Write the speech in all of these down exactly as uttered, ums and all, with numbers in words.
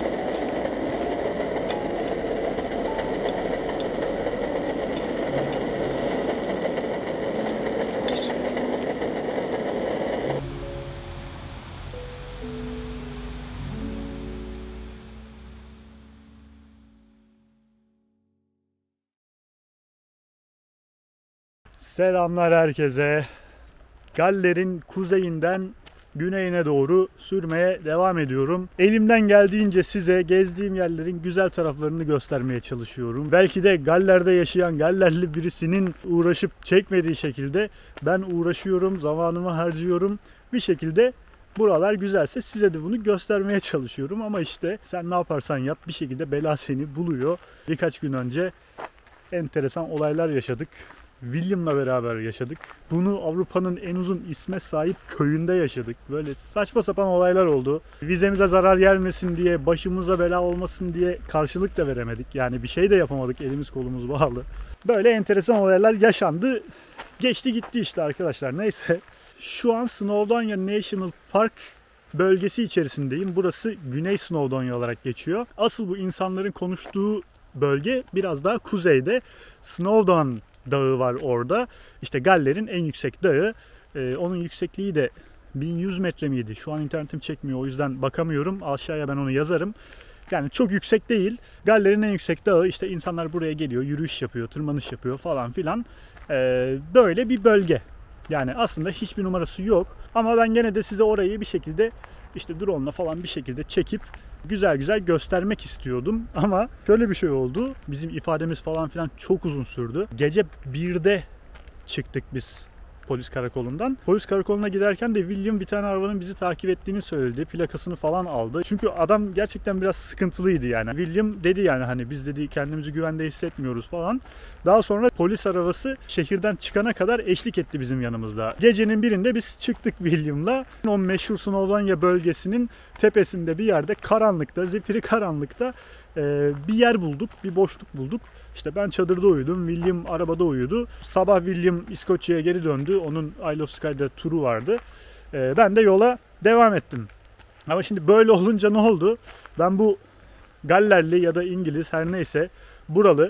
Selamlar herkese. Galler'in kuzeyinden güneyine doğru sürmeye devam ediyorum. Elimden geldiğince size gezdiğim yerlerin güzel taraflarını göstermeye çalışıyorum. Belki de Galler'de yaşayan Gallerli birisinin uğraşıp çekmediği şekilde ben uğraşıyorum, zamanımı harcıyorum. Bir şekilde buralar güzelse size de bunu göstermeye çalışıyorum. Ama işte sen ne yaparsan yap bir şekilde bela seni buluyor. Birkaç gün önce enteresan olaylar yaşadık. William'la beraber yaşadık. Bunu Avrupa'nın en uzun isme sahip köyünde yaşadık. Böyle saçma sapan olaylar oldu. Vizemize zarar gelmesin diye, başımıza bela olmasın diye karşılık da veremedik. Yani bir şey de yapamadık, elimiz kolumuz bağlı. Böyle enteresan olaylar yaşandı. Geçti gitti işte arkadaşlar. Neyse. Şu an Snowdonia National Park bölgesi içerisindeyim. Burası Güney Snowdonia olarak geçiyor. Asıl bu insanların konuştuğu bölge biraz daha kuzeyde. Snowdon Dağı var orada. İşte Galler'in en yüksek dağı. Ee, onun yüksekliği de bin yüz metre miydi? Şu an internetim çekmiyor, o yüzden bakamıyorum. Aşağıya ben onu yazarım. Yani çok yüksek değil. Galler'in en yüksek dağı. İşte insanlar buraya geliyor, yürüyüş yapıyor, tırmanış yapıyor falan filan. Ee, böyle bir bölge. Yani aslında hiçbir numarası yok. Ama ben gene de size orayı bir şekilde işte drone'la falan bir şekilde çekip güzel güzel göstermek istiyordum. Ama şöyle bir şey oldu. Bizim ifademiz falan filan çok uzun sürdü. Gece birde çıktık biz polis karakolundan. Polis karakoluna giderken de William bir tane arabanın bizi takip ettiğini söyledi. Plakasını falan aldı. Çünkü adam gerçekten biraz sıkıntılıydı yani. William dedi yani hani biz dedi kendimizi güvende hissetmiyoruz falan. Daha sonra polis arabası şehirden çıkana kadar eşlik etti bizim yanımızda. Gecenin birinde biz çıktık William'la. O meşhur Snowdonia bölgesinin tepesinde bir yerde karanlıkta, zifiri karanlıkta bir yer bulduk, bir boşluk bulduk. İşte ben çadırda uyudum, William arabada uyudu. Sabah William İskoçya'ya geri döndü. Onun Isle of Skye'da turu vardı. Ben de yola devam ettim. Ama şimdi böyle olunca ne oldu? Ben bu Gallerli ya da İngiliz her neyse buralı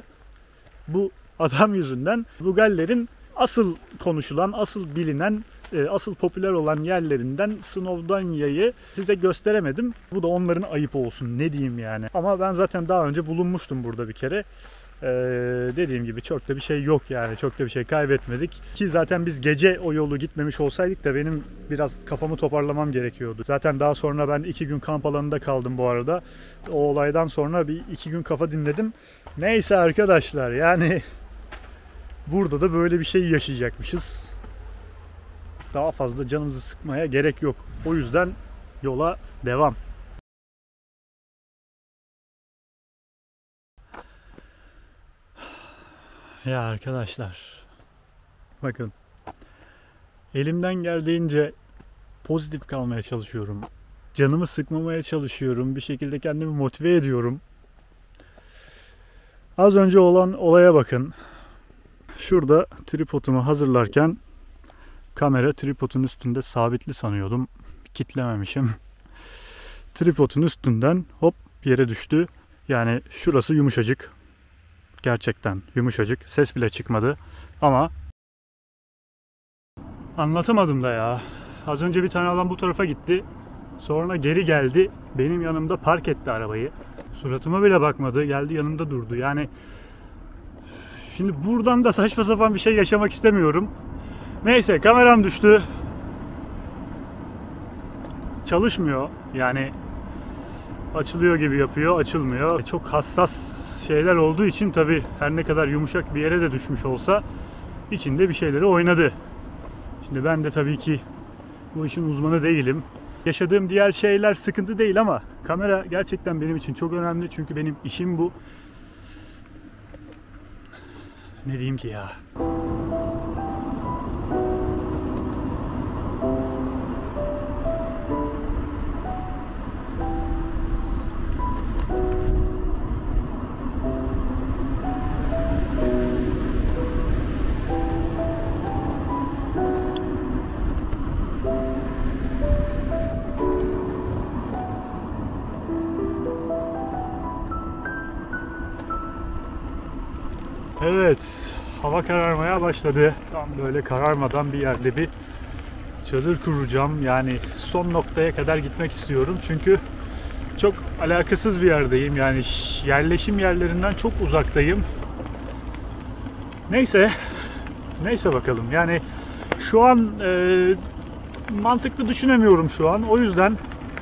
bu adam yüzünden bu Galler'in asıl konuşulan, asıl bilinen, asıl popüler olan yerlerinden Snowdonia'yı size gösteremedim. Bu da onların ayıp olsun, ne diyeyim yani. Ama ben zaten daha önce bulunmuştum burada bir kere. Ee, dediğim gibi çok da bir şey yok yani, çok da bir şey kaybetmedik. Ki zaten biz gece o yolu gitmemiş olsaydık da benim biraz kafamı toparlamam gerekiyordu. Zaten daha sonra ben iki gün kamp alanında kaldım bu arada. O olaydan sonra bir iki gün kafa dinledim. Neyse arkadaşlar, yani burada da böyle bir şey yaşayacakmışız. Daha fazla canımızı sıkmaya gerek yok. O yüzden yola devam. Ya arkadaşlar, bakın, elimden geldiğince pozitif kalmaya çalışıyorum. Canımı sıkmamaya çalışıyorum. Bir şekilde kendimi motive ediyorum. Az önce olan olaya bakın. Şurada tripodumu hazırlarken kamera tripodun üstünde sabitli sanıyordum. Kitlememişim. Tripodun üstünden hop yere düştü. Yani şurası yumuşacık. Gerçekten yumuşacık. Ses bile çıkmadı. Ama anlatamadım da ya. Az önce bir tane adam bu tarafa gitti. Sonra geri geldi. Benim yanımda park etti arabayı. Suratıma bile bakmadı. Geldi yanımda durdu. Yani şimdi buradan da saçma sapan bir şey yaşamak istemiyorum. Neyse, kameram düştü. Çalışmıyor. Yani açılıyor gibi yapıyor, açılmıyor. Çok hassas şeyler olduğu için tabii her ne kadar yumuşak bir yere de düşmüş olsa içinde bir şeyleri oynadı. Şimdi ben de tabii ki bu işin uzmanı değilim. Yaşadığım diğer şeyler sıkıntı değil ama kamera gerçekten benim için çok önemli. Çünkü benim işim bu. Ne diyeyim ki ya? Evet, hava kararmaya başladı. Tam böyle kararmadan bir yerde bir çadır kuracağım. Yani son noktaya kadar gitmek istiyorum. Çünkü çok alakasız bir yerdeyim. Yani yerleşim yerlerinden çok uzaktayım. Neyse, neyse bakalım. Yani şu an e, mantıklı düşünemiyorum şu an. O yüzden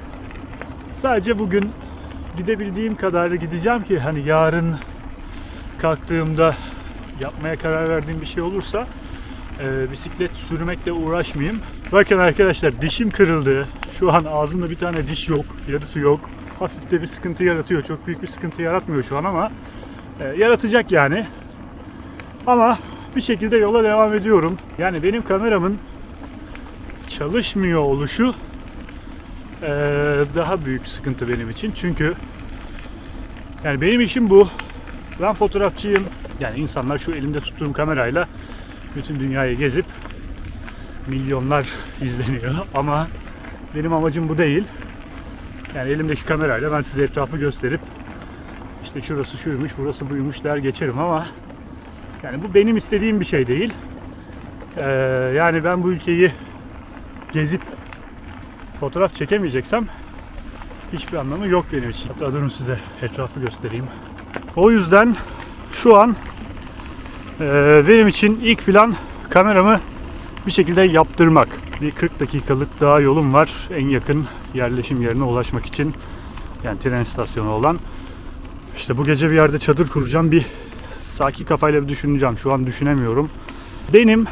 sadece bugün gidebildiğim kadar gideceğim ki hani yarın kalktığımda yapmaya karar verdiğim bir şey olursa e, bisiklet sürmekle uğraşmayayım. Bakın arkadaşlar, dişim kırıldı. Şu an ağzımda bir tane diş yok. Yarısı yok. Hafif de bir sıkıntı yaratıyor. Çok büyük bir sıkıntı yaratmıyor şu an ama e, yaratacak yani. Ama bir şekilde yola devam ediyorum. Yani benim kameramın çalışmıyor oluşu e, daha büyük sıkıntı benim için. Çünkü yani benim işim bu. Ben fotoğrafçıyım. Yani insanlar şu elimde tuttuğum kamerayla bütün dünyayı gezip milyonlar izleniyor. Ama benim amacım bu değil. Yani elimdeki kamerayla ben size etrafı gösterip işte şurası şuymuş, burası buymuş der geçerim ama yani bu benim istediğim bir şey değil. Ee, yani ben bu ülkeyi gezip fotoğraf çekemeyeceksem hiçbir anlamı yok benim için. Hatta durun size etrafı göstereyim. O yüzden şu an e, benim için ilk plan kameramı bir şekilde yaptırmak. Bir kırk dakikalık daha yolum var en yakın yerleşim yerine ulaşmak için. Yani tren istasyonu olan. İşte bu gece bir yerde çadır kuracağım. Bir sakin kafayla bir düşüneceğim. Şu an düşünemiyorum. Benim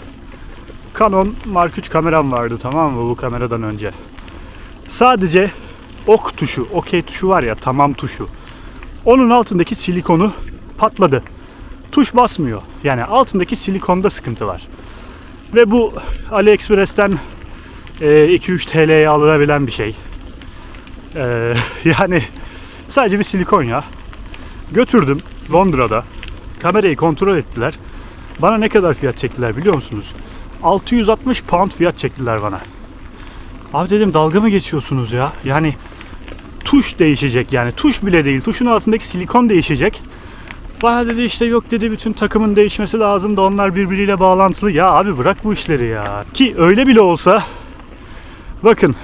Canon Mark üç kameram vardı, tamam mı, bu kameradan önce. Sadece ok tuşu, OK tuşu var ya, tamam tuşu. Onun altındaki silikonu patladı. Tuş basmıyor. Yani altındaki silikonda sıkıntı var. Ve bu AliExpress'ten iki üç T L'ye alınabilen bir şey. Ee, yani sadece bir silikon ya. Götürdüm Londra'da. Kamerayı kontrol ettiler. Bana ne kadar fiyat çektiler biliyor musunuz? altı yüz altmış pound fiyat çektiler bana. Abi dedim, dalga mı geçiyorsunuz ya? Yani tuş değişecek, yani tuş bile değil. Tuşun altındaki silikon değişecek. Bana dedi işte yok dedi, bütün takımın değişmesi lazım da onlar birbiriyle bağlantılı. Ya abi bırak bu işleri ya. Ki öyle bile olsa bakın,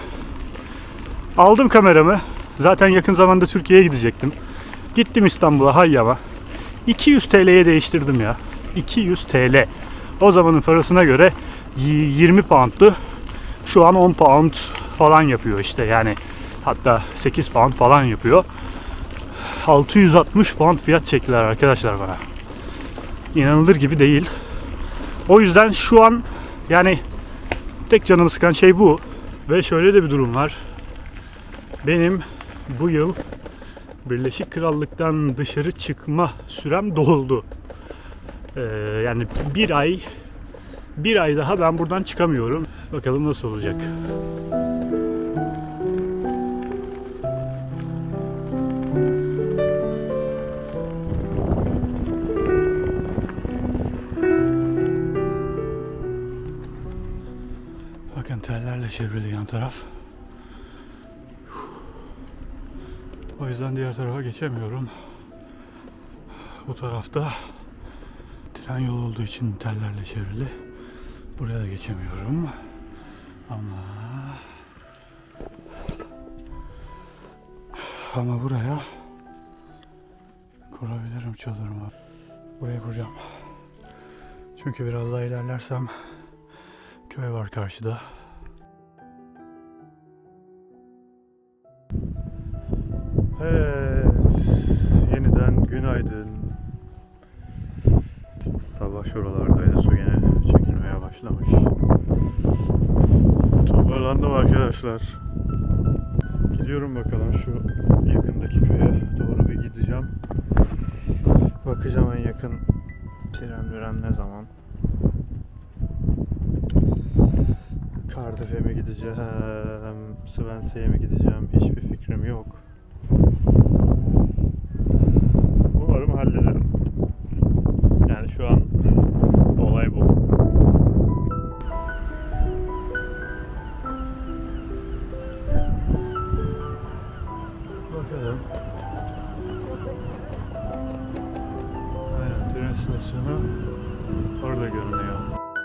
aldım kameramı. Zaten yakın zamanda Türkiye'ye gidecektim. Gittim İstanbul'a, Hayyam'a. iki yüz T L'ye değiştirdim ya. iki yüz T L. O zamanın parasına göre yirmi pound'tu. Şu an on pound falan yapıyor işte, yani hatta sekiz pound falan yapıyor. altı yüz altmış pound fiyat çektiler arkadaşlar bana. İnanılır gibi değil. O yüzden şu an yani tek canımı sıkan şey bu. Ve şöyle de bir durum var. Benim bu yıl Birleşik Krallık'tan dışarı çıkma sürem doldu. Ee, yani bir ay bir ay daha ben buradan çıkamıyorum. Bakalım nasıl olacak. Bakın tellerle çevrili yan taraf. O yüzden diğer tarafa geçemiyorum. Bu tarafta tren yolu olduğu için tellerle çevrili. Buraya da geçemiyorum. Ama ama buraya kurabilirim çadırımı. Buraya kuracağım. Çünkü biraz daha ilerlersem köy var karşıda. Evet, yeniden günaydın. Sabah şuralardaydı, su yine çekilmeye başlamış. Toparlandım arkadaşlar. Gidiyorum bakalım şu yakındaki köye doğru bir gideceğim. Bakacağım en yakın tren müren ne zaman. Cardiff'e mi gideceğim, Swansea'ya mi gideceğim, hiçbir fikrim yok. Umarım hallederim. Yani şu an olay bu. Bakalım. Aynen, tren istasyonu orada görünüyor.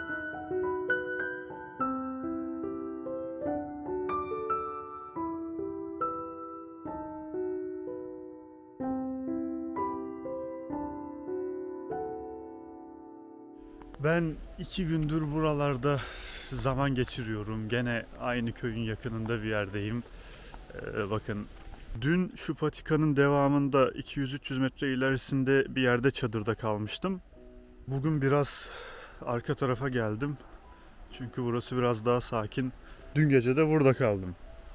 Ben iki gündür buralarda zaman geçiriyorum. Gene aynı köyün yakınında bir yerdeyim. Ee, bakın dün şu patikanın devamında iki yüz üç yüz metre ilerisinde bir yerde çadırda kalmıştım. Bugün biraz arka tarafa geldim. Çünkü burası biraz daha sakin. Dün gece de burada kaldım.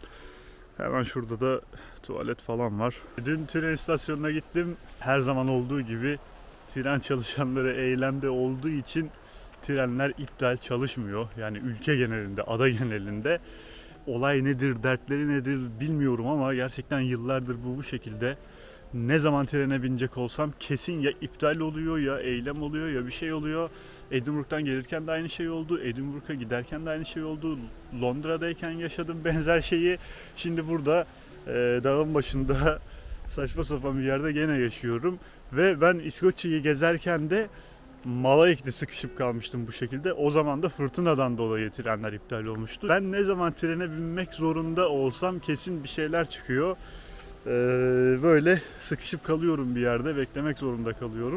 Hemen şurada da tuvalet falan var. Dün tren istasyonuna gittim. Her zaman olduğu gibi tren çalışanları eylemde olduğu için trenler iptal, çalışmıyor. Yani ülke genelinde, ada genelinde. Olay nedir, dertleri nedir bilmiyorum ama gerçekten yıllardır bu bu şekilde. Ne zaman trene binecek olsam kesin ya iptal oluyor ya eylem oluyor ya bir şey oluyor. Edinburgh'dan gelirken de aynı şey oldu. Edinburgh'a giderken de aynı şey oldu. Londra'dayken yaşadım benzer şeyi. Şimdi burada e, dağın başında saçma sapan bir yerde gene yaşıyorum. Ve ben İskoçya'yı gezerken de Malayik'te sıkışıp kalmıştım bu şekilde. O zaman da fırtınadan dolayı trenler iptal olmuştu. Ben ne zaman trene binmek zorunda olsam kesin bir şeyler çıkıyor. Ee, böyle sıkışıp kalıyorum bir yerde, beklemek zorunda kalıyorum.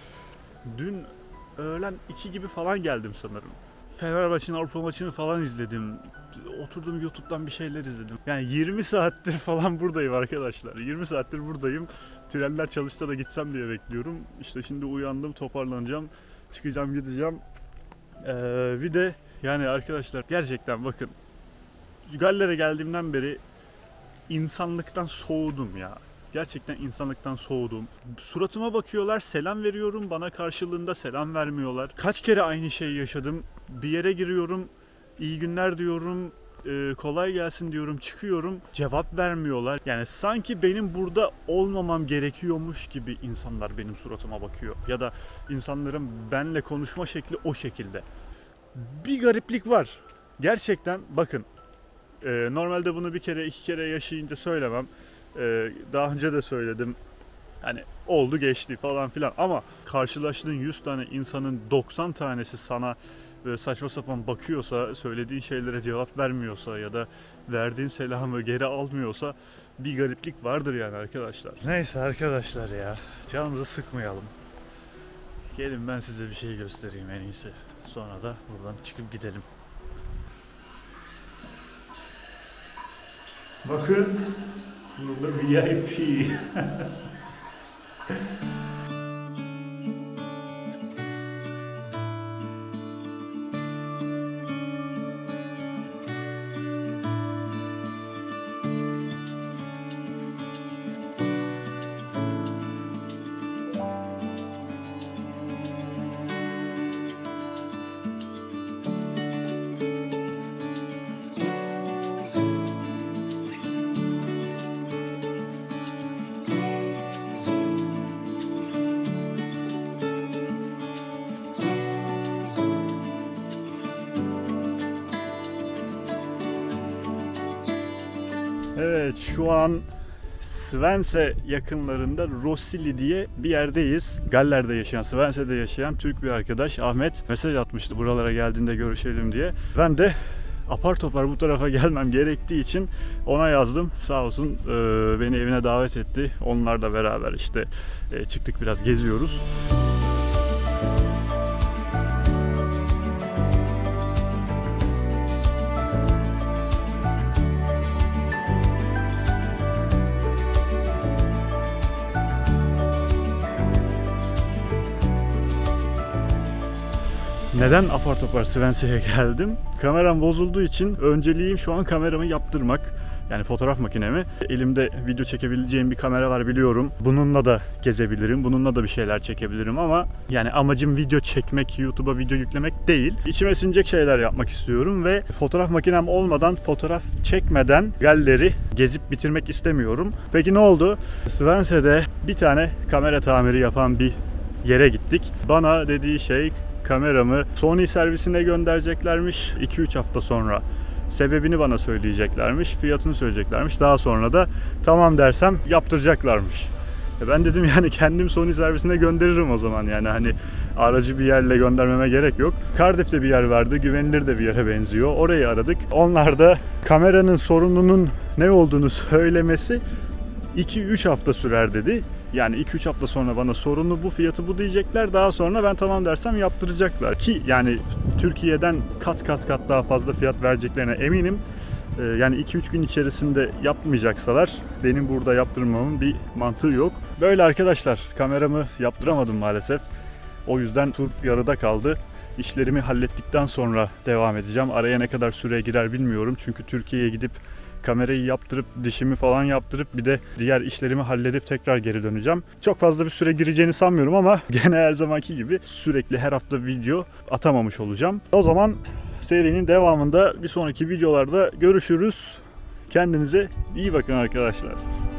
Dün öğlen iki gibi falan geldim sanırım. Fenerbahçe'nin Avrupa maçını falan izledim. Oturdum YouTube'dan bir şeyler izledim. Yani yirmi saattir falan buradayım arkadaşlar. yirmi saattir buradayım. Trenler çalışsa da gitsem diye bekliyorum. İşte şimdi uyandım, toparlanacağım. Çıkacağım, gideceğim. Ee, bir de yani arkadaşlar gerçekten bakın. Galler'e geldiğimden beri insanlıktan soğudum ya. Gerçekten insanlıktan soğudum. Suratıma bakıyorlar, selam veriyorum. Bana karşılığında selam vermiyorlar. Kaç kere aynı şeyi yaşadım. Bir yere giriyorum, iyi günler diyorum, e, kolay gelsin diyorum, çıkıyorum. Cevap vermiyorlar. Yani sanki benim burada olmamam gerekiyormuş gibi insanlar benim suratıma bakıyor. Ya da insanların benimle konuşma şekli o şekilde. Bir gariplik var. Gerçekten bakın. E, normalde bunu bir kere iki kere yaşayınca söylemem. E, daha önce de söyledim. Hani oldu geçti falan filan ama karşılaştığın yüz tane insanın doksan tanesi sana böyle saçma sapan bakıyorsa, söylediğin şeylere cevap vermiyorsa ya da verdiğin selamı geri almıyorsa bir gariplik vardır yani arkadaşlar. Neyse arkadaşlar ya, canımızı sıkmayalım. Gelin ben size bir şey göstereyim en iyisi. Sonra da buradan çıkıp gidelim. Bakın burada V I P. Evet, şu an Svense yakınlarında Roskilde diye bir yerdeyiz. Galler'de yaşayan, Svense'de yaşayan Türk bir arkadaş Ahmet mesaj atmıştı buralara geldiğinde görüşelim diye. Ben de apar topar bu tarafa gelmem gerektiği için ona yazdım. Sağ olsun beni evine davet etti. Onlarla beraber işte çıktık, biraz geziyoruz. Neden apar topar Svense'ye geldim? Kameram bozulduğu için önceliğim şu an kameramı yaptırmak. Yani fotoğraf makinemi. Elimde video çekebileceğim bir kamera var biliyorum. Bununla da gezebilirim. Bununla da bir şeyler çekebilirim ama yani amacım video çekmek, YouTube'a video yüklemek değil. İçime sinecek şeyler yapmak istiyorum ve fotoğraf makinem olmadan, fotoğraf çekmeden galleri gezip bitirmek istemiyorum. Peki ne oldu? Svense'de bir tane kamera tamiri yapan bir yere gittik. Bana dediği şey, kameramı Sony servisine göndereceklermiş iki üç hafta sonra. Sebebini bana söyleyeceklermiş, fiyatını söyleyeceklermiş. Daha sonra da tamam dersem yaptıracaklarmış. E ben dedim yani kendim Sony servisine gönderirim o zaman, yani hani aracı bir yerle göndermeme gerek yok. Cardiff'te bir yer vardı, güvenilir de bir yere benziyor. Orayı aradık. Onlar da kameranın sorununun ne olduğunu söylemesi iki üç hafta sürer dedi. Yani iki üç hafta sonra bana sorunu bu, fiyatı bu diyecekler. Daha sonra ben tamam dersem yaptıracaklar. Ki yani Türkiye'den kat kat kat daha fazla fiyat vereceklerine eminim. Ee, yani iki üç gün içerisinde yapmayacaksalar benim burada yaptırmamın bir mantığı yok. Böyle arkadaşlar, kameramı yaptıramadım maalesef. O yüzden tur yarıda kaldı. İşlerimi hallettikten sonra devam edeceğim. Araya ne kadar süre girer bilmiyorum. Çünkü Türkiye'ye gidip kamerayı yaptırıp, dişimi falan yaptırıp bir de diğer işlerimi halledip tekrar geri döneceğim. Çok fazla bir süre gireceğini sanmıyorum ama gene her zamanki gibi sürekli her hafta video atamamış olacağım. O zaman serinin devamında bir sonraki videolarda görüşürüz. Kendinize iyi bakın arkadaşlar.